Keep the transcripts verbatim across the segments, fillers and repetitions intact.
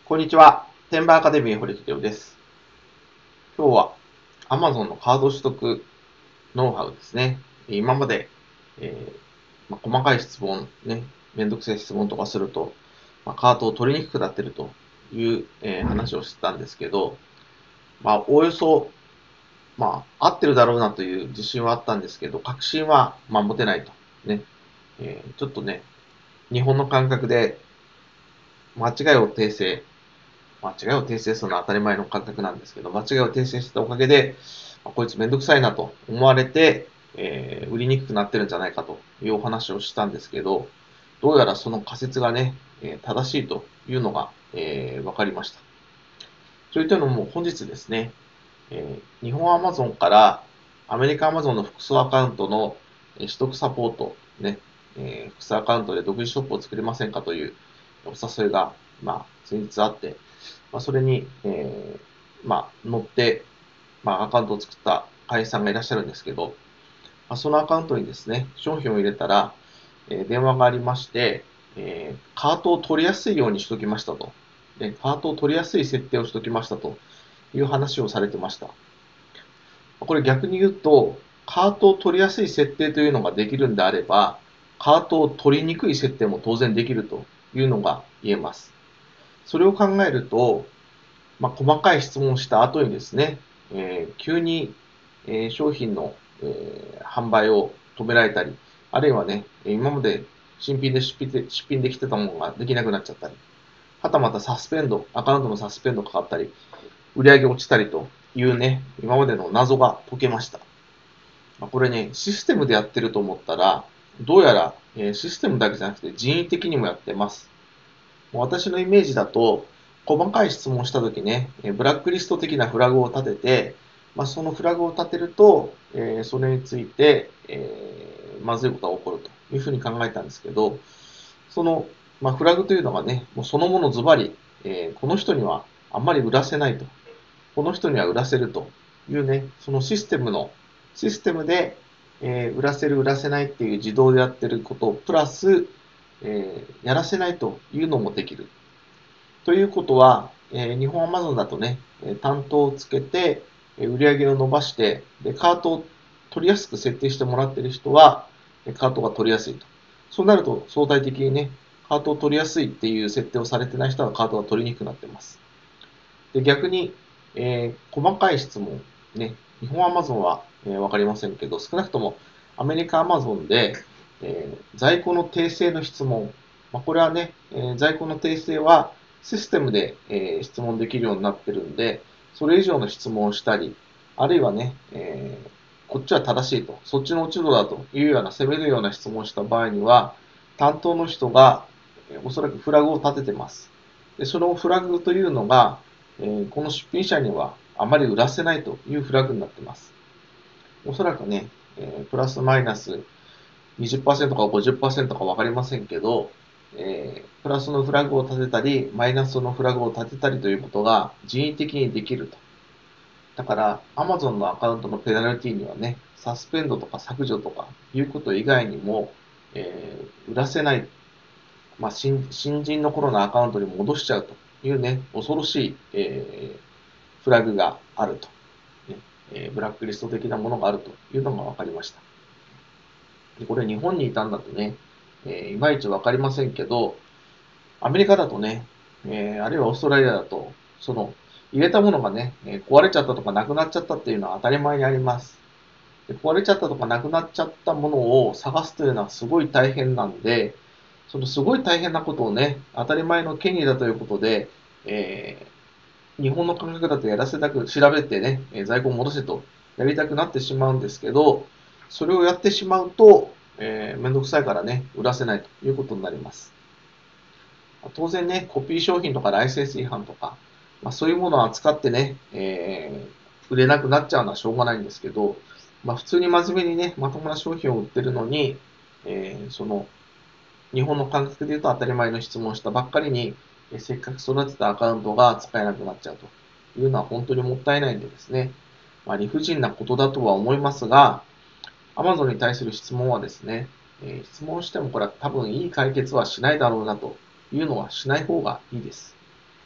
こんにちは。天馬アカデミー堀秀夫です。今日は Amazon のカード取得ノウハウですね。今まで、えーまあ、細かい質問、ね、めんどくさい質問とかすると、まあ、カードを取りにくくなっているという、えー話をしてたんですけど、まあ、おおよそ、まあ、合ってるだろうなという自信はあったんですけど、確信は、まあ、持てないと。ね、えーちょっとね、日本の感覚で間違いを訂正間違いを訂正するのは当たり前の感覚なんですけど、間違いを訂正したおかげで、こいつめんどくさいなと思われて、えー売りにくくなってるんじゃないかというお話をしたんですけど、どうやらその仮説がね、えー正しいというのが、えー分かりました。といったのも本日ですね、えー日本アマゾンからアメリカアマゾンの複数アカウントの取得サポート、ね、えー複数アカウントで独自ショップを作れませんかというお誘いが、まあ、先日あって、まあ、それに、えー、まあ、乗って、まあ、アカウントを作った会員さんがいらっしゃるんですけど、まあ、そのアカウントにですね、商品を入れたら、えー電話がありまして、えーカートを取りやすいようにしときましたと。で、カートを取りやすい設定をしときましたという話をされてました。これ逆に言うと、カートを取りやすい設定というのができるんであれば、カートを取りにくい設定も当然できるというのが言えます。それを考えると、まあ、細かい質問をした後にですね、えー急に、えー商品の、えー販売を止められたり、あるいはね、今まで新品で出品で出品できてたものができなくなっちゃったり、はたまたサスペンド、アカウントのサスペンドかかったり、売り上げ落ちたりというね、今までの謎が解けました。まあこれね、システムでやってると思ったら、どうやら、えーシステムだけじゃなくて人為的にもやってます。私のイメージだと、細かい質問をしたときね、ブラックリスト的なフラグを立てて、まあ、そのフラグを立てると、えーそれについて、えーまずいことが起こるというふうに考えたんですけど、その、まあ、フラグというのがね、もうそのものズバリ、えーこの人にはあんまり売らせないと。この人には売らせるというね、そのシステムの、システムで、えー売らせる、売らせないっていう自動でやってることプラス、えーやらせないというのもできる。ということは、えー日本アマゾンだとね、担当をつけて、売り上げを伸ばして、で、カートを取りやすく設定してもらっている人は、カートが取りやすいと。そうなると、相対的にね、カートを取りやすいっていう設定をされてない人はカートが取りにくくなっています。で、逆に、えー細かい質問、ね、日本アマゾンは、えーわかりませんけど、少なくともアメリカアマゾンで、えー在庫の訂正の質問、まあ、これはね、えー在庫の訂正はシステムで、えー質問できるようになってるんで、それ以上の質問をしたり、あるいはね、えーこっちは正しいと、そっちの落ち度だというような責めるような質問をした場合には、担当の人が、えーおそらくフラグを立ててます。で、そのフラグというのが、えーこの出品者にはあまり売らせないというフラグになっています。おそらくね、えープラスマイナスにじゅっパーセントかごじゅっパーセントかわかりませんけど、えープラスのフラグを立てたり、マイナスのフラグを立てたりということが人為的にできると。だから、Amazon のアカウントのペナルティにはね、サスペンドとか削除とかいうこと以外にも、えー売らせない、まあ新、新人の頃のアカウントに戻しちゃうというね、恐ろしい、えーフラグがあると、ねえーブラックリスト的なものがあるというのが分かりました。でこれ日本にいたんだとね、えーいまいち分かりませんけど、アメリカだとね、えーあるいはオーストラリアだと、その入れたものがね、えー壊れちゃったとかなくなっちゃったっていうのは当たり前にあります。で壊れちゃったとかなくなっちゃったものを探すというのはすごい大変なんで、そのすごい大変なことをね、当たり前の権利だということで、えー日本の感覚だとやらせたく、調べてね、え在庫を戻せとやりたくなってしまうんですけど、それをやってしまうと、えー、めんどくさいからね、売らせないということになります。当然ね、コピー商品とかライセンス違反とか、まあ、そういうものを扱ってね、えー、売れなくなっちゃうのはしょうがないんですけど、まあ、普通に真面目にね、まともな商品を売ってるのに、えー、その、日本の感覚で言うと当たり前の質問をしたばっかりに、せっかく育てたアカウントが使えなくなっちゃうというのは本当にもったいないんでですね、まあ、理不尽なことだとは思いますが、Amazon に対する質問はですね、えー質問してもこれは多分いい解決はしないだろうなというのはしない方がいいです。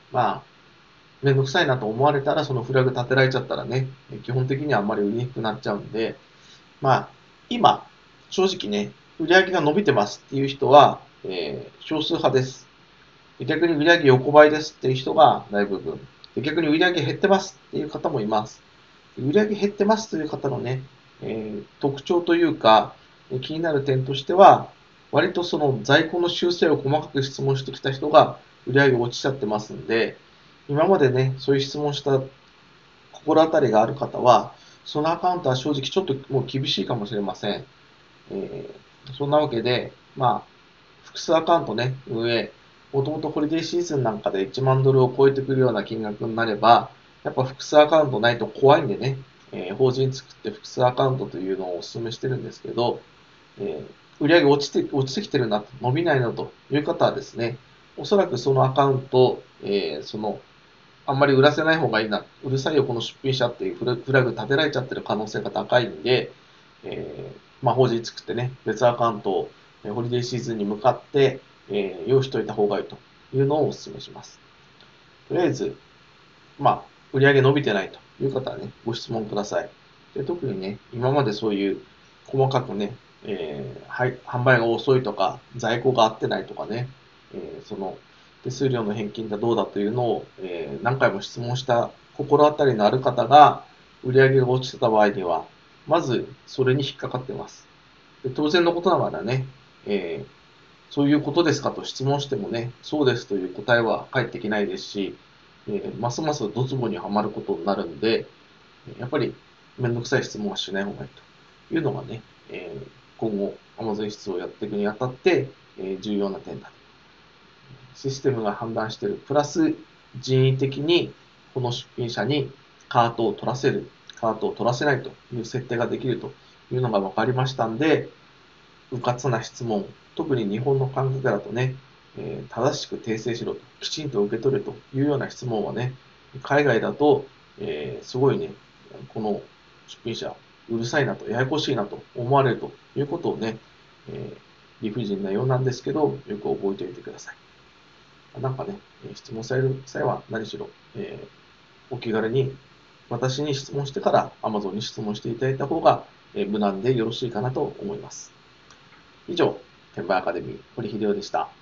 まあ、めんどくさいなと思われたら、そのフラグ立てられちゃったらね、基本的にはあんまり売りにくくなっちゃうんで、まあ、今、正直ね、売り上げが伸びてますっていう人は、えー少数派です。逆に売り上げ横ばいですっていう人が大部分。逆に売り上げ減ってますっていう方もいます。売り上げ減ってますという方のね、えー特徴というか、気になる点としては、割とその在庫の修正を細かく質問してきた人が売り上げ落ちちゃってますんで、今までね、そういう質問した心当たりがある方は、そのアカウントは正直ちょっともう厳しいかもしれません。えーそんなわけで、まあ、複数アカウントね、運営、もともとホリデーシーズンなんかでいちまんドルを超えてくるような金額になれば、やっぱ複数アカウントないと怖いんでね、えー法人作って複数アカウントというのをお勧めしてるんですけど、えー売上落ちて、落ちてきてるなと、伸びないなという方はですね、おそらくそのアカウント、えーそのあんまり売らせない方がいいな、うるさいよこの出品者っていうフラグ立てられちゃってる可能性が高いんで、えーまあ、法人作ってね、別アカウントをホリデーシーズンに向かって、えー用意しておいた方がいいというのをお勧めします。とりあえず、まあ、売上伸びてないという方はね、ご質問ください。で特にね、今までそういう細かくね、えーはい、販売が遅いとか、在庫が合ってないとかね、えーその手数料の返金がどうだというのを、えー何回も質問した心当たりのある方が、売上が落ちてた場合には、まずそれに引っかかってます。で当然のことながらね、えーそういうことですかと質問してもね、そうですという答えは返ってきないですし、えーますますドツボにはまることになるんで、やっぱりめんどくさい質問はしない方がいいというのがね、えー今後 Amazon 室をやっていくにあたって、えー重要な点だ。システムが判断している。プラス人為的にこの出品者にカートを取らせる、カートを取らせないという設定ができるというのが分かりましたんで、うかつな質問、特に日本の感覚だとね、えー正しく訂正しろと、きちんと受け取れというような質問はね、海外だと、えーすごいね、この出品者、うるさいなと、ややこしいなと思われるということをね、えー理不尽なようなんですけど、よく覚えておいてください。なんかね、質問される際は何しろ、えーお気軽に私に質問してから Amazon に質問していただいた方が、えー無難でよろしいかなと思います。以上、転売アカデミー、堀秀夫でした。